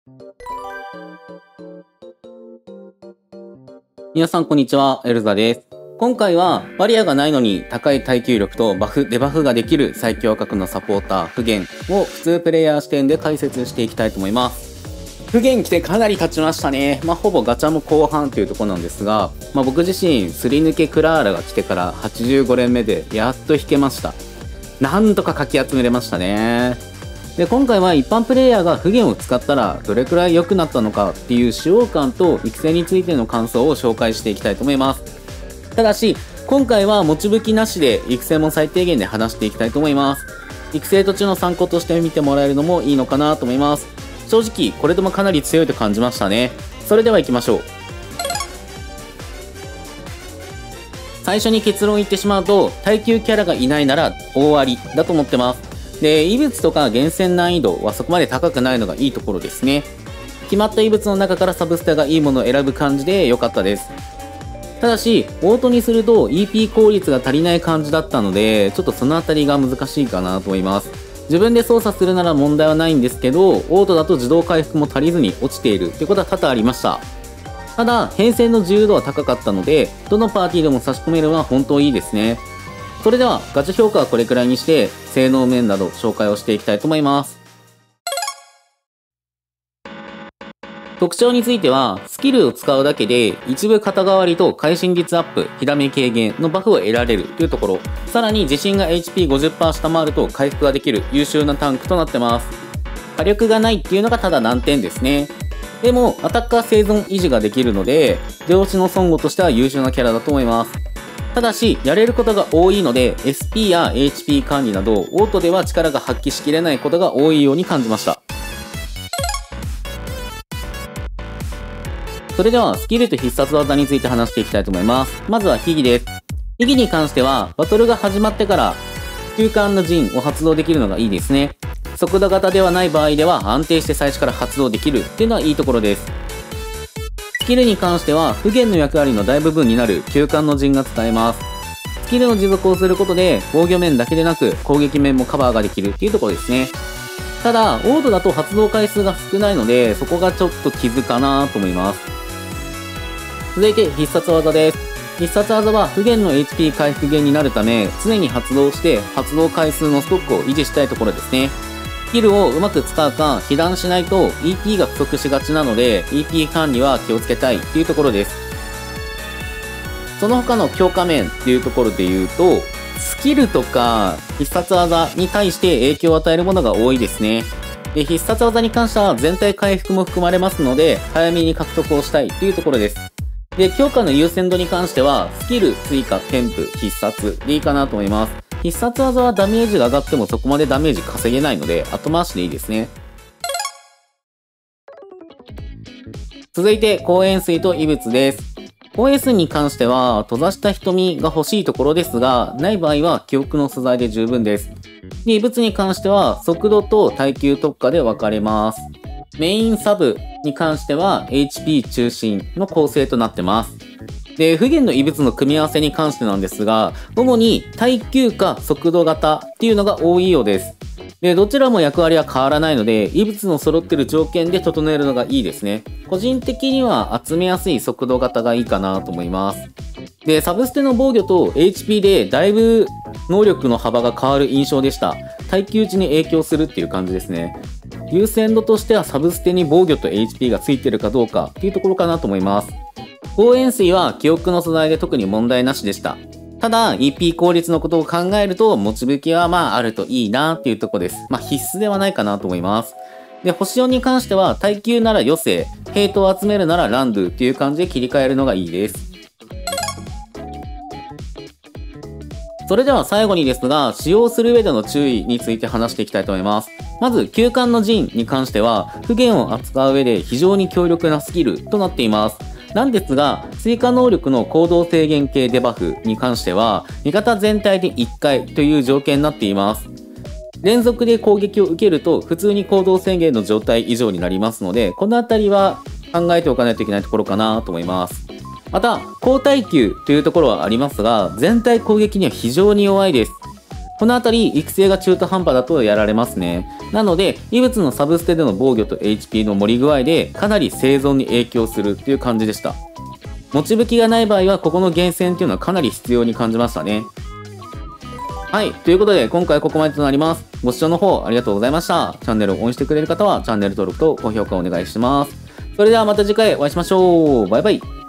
皆さんこんにちは、エルザです。今回はバリアがないのに高い耐久力とバフ・デバフができる最強格のサポーター、不言を普通プレイヤー視点で解説していきたいと思います。不言来てかなり経ちましたね。ほぼガチャも後半というところなんですが、僕自身すり抜けクラーラが来てから85連目でやっと引けました。なんとかかき集めれましたね。で、今回は一般プレイヤーが不言を使ったらどれくらい良くなったのかっていう使用感と育成についての感想を紹介していきたいと思います。ただし、今回は持ち武器なしで育成も最低限で話していきたいと思います。育成途中の参考として見てもらえるのもいいのかなと思います。正直、これでもかなり強いと感じましたね。それでは行きましょう。最初に結論言ってしまうと、耐久キャラがいないなら大ありだと思ってます。で、異物とか厳選難易度はそこまで高くないのがいいところですね。決まった異物の中からサブスタがいいものを選ぶ感じで良かったです。ただし、オートにすると EP 効率が足りない感じだったので、ちょっとそのあたりが難しいかなと思います。自分で操作するなら問題はないんですけど、オートだと自動回復も足りずに落ちているってことは多々ありました。ただ、変遷の自由度は高かったので、どのパーティーでも差し込めるのは本当いいですね。それではガチャ評価はこれくらいにして性能面など紹介をしていきたいと思います。特徴についてはスキルを使うだけで一部肩代わりと会心率アップ、ひらめ軽減のバフを得られるというところ、さらに自身が HP50% 下回ると回復ができる優秀なタンクとなってます。火力がないっていうのがただ難点ですね。でもアタッカー生存維持ができるので出落ちの孫悟としては優秀なキャラだと思います。ただし、やれることが多いので、SP や HP 管理など、オートでは力が発揮しきれないことが多いように感じました。それでは、スキルと必殺技について話していきたいと思います。まずは秘技です。秘技に関しては、バトルが始まってから、休館の陣を発動できるのがいいですね。速度型ではない場合では、安定して最初から発動できるっていうのはいいところです。スキルに関しては、不言の役割の大部分になる休館の陣が使えます。スキルの持続をすることで、防御面だけでなく攻撃面もカバーができるっていうところですね。ただ、オートだと発動回数が少ないので、そこがちょっと傷かなと思います。続いて、必殺技です。必殺技は不言の HP 回復減になるため、常に発動して発動回数のストックを維持したいところですね。スキルをうまく使うか被弾しないと EP が不足しがちなので EP 管理は気をつけたいっていうところです。その他の強化面っていうところで言うと、スキルとか必殺技に対して影響を与えるものが多いですね。で、必殺技に関しては全体回復も含まれますので早めに獲得をしたいっていうところです。で、強化の優先度に関してはスキル、追加、添付、必殺でいいかなと思います。必殺技はダメージが上がってもそこまでダメージ稼げないので後回しでいいですね。続いて光塩水と異物です。光塩水に関しては閉ざした瞳が欲しいところですが、ない場合は記憶の素材で十分です。で、異物に関しては速度と耐久特化で分かれます。メインサブに関しては HP 中心の構成となってます。で、不言の異物の組み合わせに関してなんですが、主に耐久か速度型っていうのが多いようです。で、どちらも役割は変わらないので、異物の揃ってる条件で整えるのがいいですね。個人的には集めやすい速度型がいいかなと思います。で、サブステの防御と HP でだいぶ能力の幅が変わる印象でした。耐久値に影響するっていう感じですね。優先度としてはサブステに防御と HP がついてるかどうかっていうところかなと思います。光塩水は記憶の素材で特に問題なしでした。ただ EP 効率のことを考えると持ち武器はあるといいなっていうところです。必須ではないかなと思います。で、星4に関しては耐久なら余生、ヘイトを集めるならランドゥっていう感じで切り替えるのがいいです。それでは最後にですが、使用する上での注意について話していきたいと思います。まず、休館の陣に関しては、不言を扱う上で非常に強力なスキルとなっています。なんですが、追加能力の行動制限系デバフに関しては、味方全体で1回という条件になっています。連続で攻撃を受けると、普通に行動制限の状態以上になりますので、このあたりは考えておかないといけないところかなと思います。また、高耐久というところはありますが、全体攻撃には非常に弱いです。このあたり、育成が中途半端だとやられますね。 なので、異物のサブステでの防御と HP の盛り具合でかなり生存に影響するっていう感じでした。持ち武器がない場合はここの厳選っていうのはかなり必要に感じましたね。はい。ということで、今回はここまでとなります。ご視聴の方ありがとうございました。チャンネルを応援してくれる方はチャンネル登録と高評価をお願いします。それではまた次回お会いしましょう。バイバイ。